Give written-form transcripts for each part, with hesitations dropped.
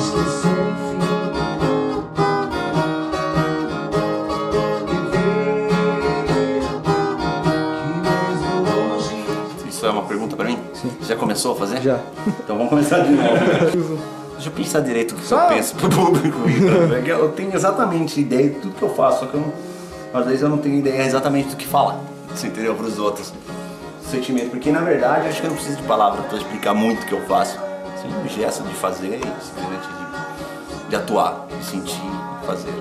Isso é uma pergunta pra mim? Sim. Já começou a fazer? Já. Então vamos começar de novo. Deixa eu pensar direito o que eu penso pro público. Eu tenho exatamente ideia de tudo que eu faço, só que às vezes eu não tenho ideia exatamente do que falar. Você entendeu? Para os outros. Sentimento. Porque na verdade eu acho que eu não preciso de palavras para explicar muito o que eu faço. Sim, o gesto de fazer e simplesmente de atuar, de sentir, de fazer.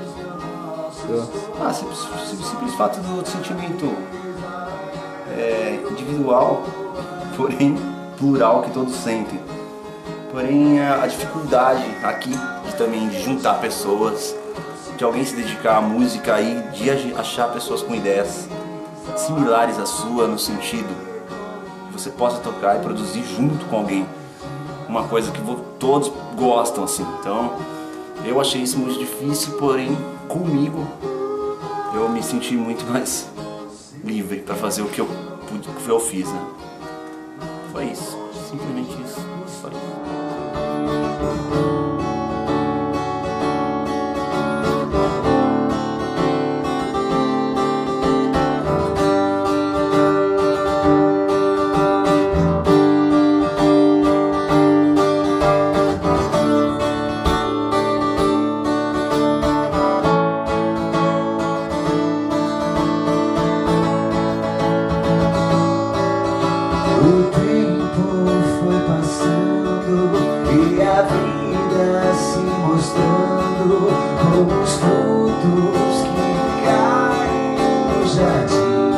Simples fato do sentimento individual, porém plural, que todos sentem. Porém a dificuldade aqui de juntar pessoas, de alguém se dedicar à música e de achar pessoas com ideias similares à sua, no sentido que você possa tocar e produzir junto com alguém uma coisa que todos gostam, assim. Então eu achei isso muito difícil, porém comigo eu me senti muito mais livre para fazer o que eu fiz, né? Foi isso, simplesmente isso. Foi isso. O tempo foi passando e a vida se mostrando como os frutos que caem no jardim.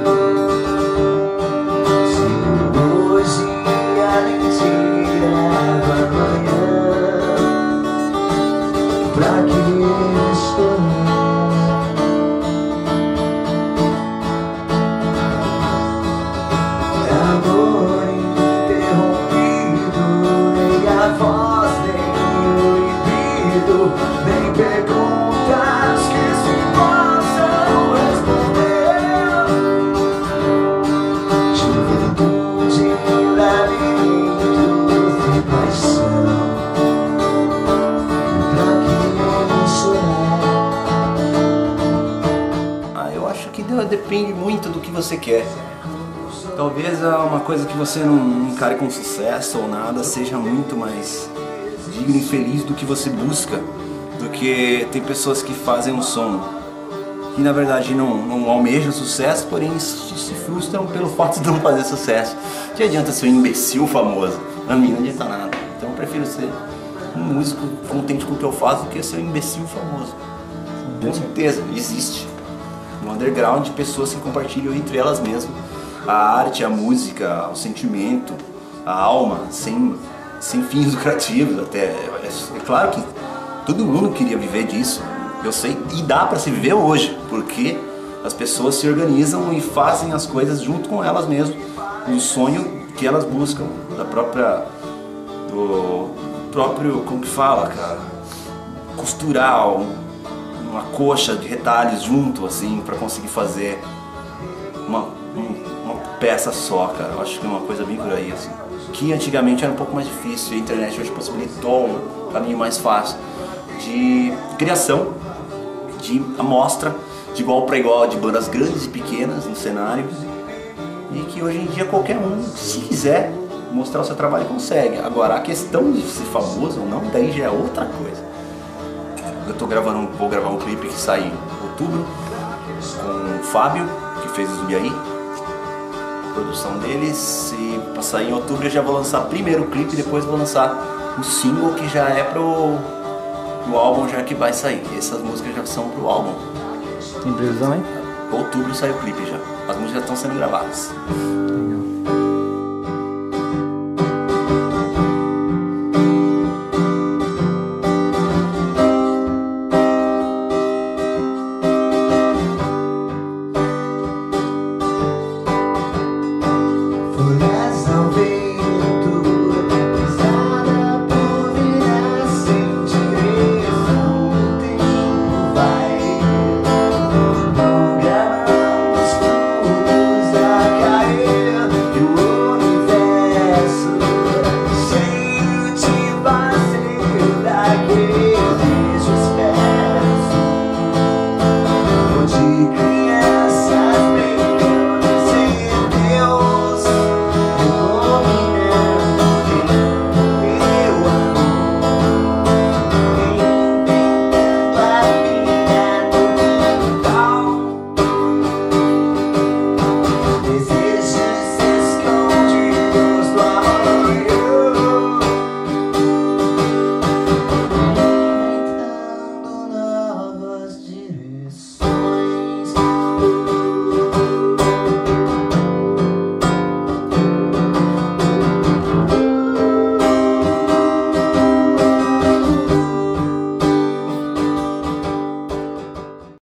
Se hoje a mentira do amanhã, pra que estou? Amor interrompido, nem a voz, nem o libido, nem perguntas que se possam responder. Juventude, labirintos de paixão, pra que chorar? Eu acho que depende muito do que você quer. Talvez uma coisa que você não encare com sucesso ou nada seja muito mais digno e feliz do que você busca, do que tem pessoas que fazem um som que na verdade não almejam sucesso, porém se frustram pelo fato de não fazer sucesso. Que adianta ser um imbecil famoso? A mim não adianta nada. Então eu prefiro ser um músico contente com o que eu faço do que ser um imbecil famoso. Com certeza, existe no underground pessoas que compartilham entre elas mesmas a arte, a música, o sentimento, a alma, sem fins lucrativos até. É claro que todo mundo queria viver disso, eu sei, e dá para se viver hoje, porque as pessoas se organizam e fazem as coisas junto com elas mesmas, o sonho que elas buscam, do próprio, como que fala, cara, costurar uma coxa de retalhos junto, assim, para conseguir fazer uma peça só, cara. Eu acho que é uma coisa bem por aí, assim. Que antigamente era um pouco mais difícil, a internet hoje possibilitou um caminho mais fácil de criação, de amostra, de igual para igual, de bandas grandes e pequenas no cenário, e que hoje em dia qualquer um, se quiser mostrar o seu trabalho, consegue. Agora, a questão de ser famoso ou não, daí já é outra coisa. Vou gravar um clipe que sai em outubro, com o Fábio, que fez o Zumbi aí, produção deles, e pra sair em outubro eu já vou lançar primeiro o clipe, depois vou lançar o single que já é pro álbum já que vai sair. Essas músicas já são pro álbum. Tem previsão, hein? Outubro sai o clipe já. As músicas já estão sendo gravadas. Legal.